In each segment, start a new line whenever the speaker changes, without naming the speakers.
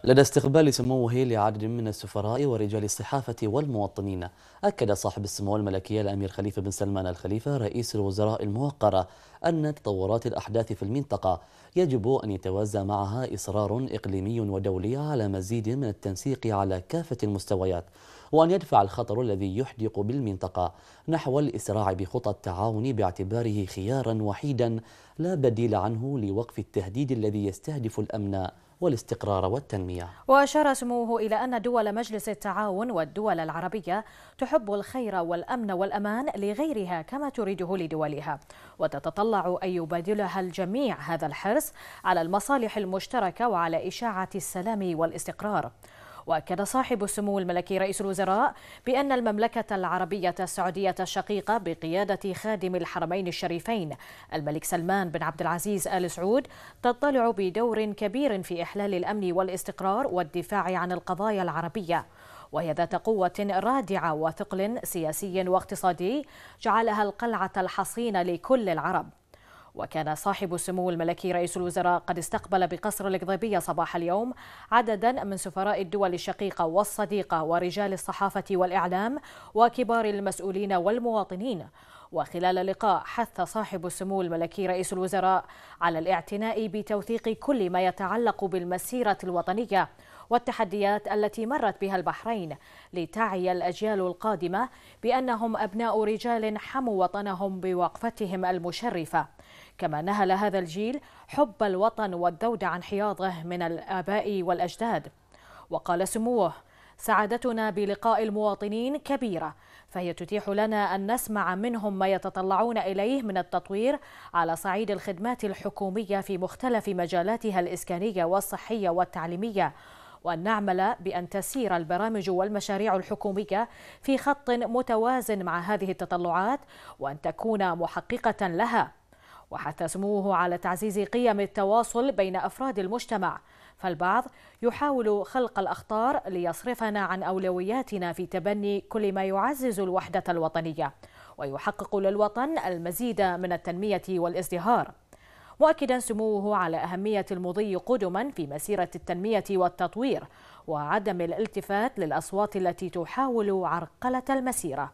لدى استقبال سموه لعدد من السفراء ورجال الصحافة والمواطنين، أكد صاحب السمو الملكي الأمير خليفة بن سلمان الخليفة رئيس الوزراء الموقر أن تطورات الأحداث في المنطقة يجب أن يتوازى معها إصرار إقليمي ودولي على مزيد من التنسيق على كافة المستويات، وأن يدفع الخطر الذي يحدق بالمنطقة نحو الإسراع بخطى التعاون باعتباره خيارا وحيدا لا بديل عنه لوقف التهديد الذي يستهدف الأمن والاستقرار والتنمية.
وأشار سموه إلى أن دول مجلس التعاون والدول العربية تحب الخير والأمن والأمان لغيرها كما تريده لدولها، وتتطلع أن يبادلها الجميع هذا الحرص على المصالح المشتركة وعلى إشاعة السلام والاستقرار. وأكد صاحب السمو الملكي رئيس الوزراء بأن المملكة العربية السعودية الشقيقة بقيادة خادم الحرمين الشريفين الملك سلمان بن عبد العزيز آل سعود تطلع بدور كبير في إحلال الأمن والاستقرار والدفاع عن القضايا العربية، وهي ذات قوة رادعة وثقل سياسي واقتصادي جعلها القلعة الحصين لكل العرب. وكان صاحب السمو الملكي رئيس الوزراء قد استقبل بقصر القضيبية صباح اليوم عددا من سفراء الدول الشقيقة والصديقة ورجال الصحافة والإعلام وكبار المسؤولين والمواطنين. وخلال اللقاء حث صاحب السمو الملكي رئيس الوزراء على الاعتناء بتوثيق كل ما يتعلق بالمسيرة الوطنية والتحديات التي مرت بها البحرين لتعي الأجيال القادمة بأنهم أبناء رجال حموا وطنهم بوقفتهم المشرفة، كما نهل هذا الجيل حب الوطن والذود عن حياضه من الآباء والأجداد. وقال سموه: سعادتنا بلقاء المواطنين كبيرة، فهي تتيح لنا أن نسمع منهم ما يتطلعون إليه من التطوير على صعيد الخدمات الحكومية في مختلف مجالاتها الإسكانية والصحية والتعليمية، وأن نعمل بأن تسير البرامج والمشاريع الحكومية في خط متوازن مع هذه التطلعات وأن تكون محققة لها. وحث سموه على تعزيز قيم التواصل بين أفراد المجتمع، فالبعض يحاول خلق الأخطار ليصرفنا عن أولوياتنا في تبني كل ما يعزز الوحدة الوطنية ويحقق للوطن المزيد من التنمية والازدهار، مؤكدا سموه على أهمية المضي قدما في مسيرة التنمية والتطوير وعدم الالتفات للأصوات التي تحاول عرقلة المسيرة.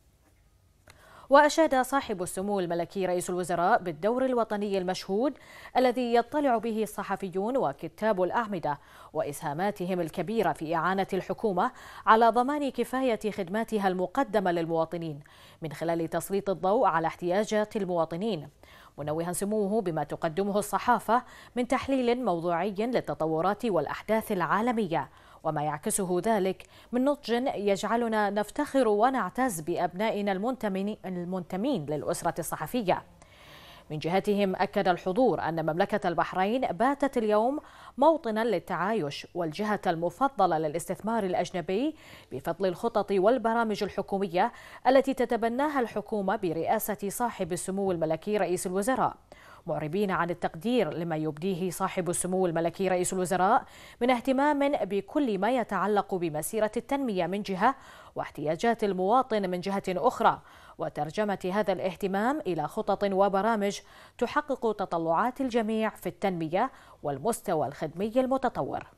وأشاد صاحب السمو الملكي رئيس الوزراء بالدور الوطني المشهود الذي يطلع به الصحفيون وكتاب الأعمدة وإسهاماتهم الكبيرة في إعانة الحكومة على ضمان كفاية خدماتها المقدمة للمواطنين من خلال تسليط الضوء على احتياجات المواطنين، منوها سموه بما تقدمه الصحافة من تحليل موضوعي للتطورات والأحداث العالمية، وما يعكسه ذلك من نضج يجعلنا نفتخر ونعتز بأبنائنا المنتمين للأسرة الصحفية. من جهتهم أكد الحضور أن مملكة البحرين باتت اليوم موطنا للتعايش والجهة المفضلة للاستثمار الأجنبي بفضل الخطط والبرامج الحكومية التي تتبناها الحكومة برئاسة صاحب السمو الملكي رئيس الوزراء، معربين عن التقدير لما يبديه صاحب السمو الملكي رئيس الوزراء من اهتمام بكل ما يتعلق بمسيرة التنمية من جهة واحتياجات المواطن من جهة أخرى، وترجمة هذا الاهتمام إلى خطط وبرامج تحقق تطلعات الجميع في التنمية والمستوى الخدمي المتطور.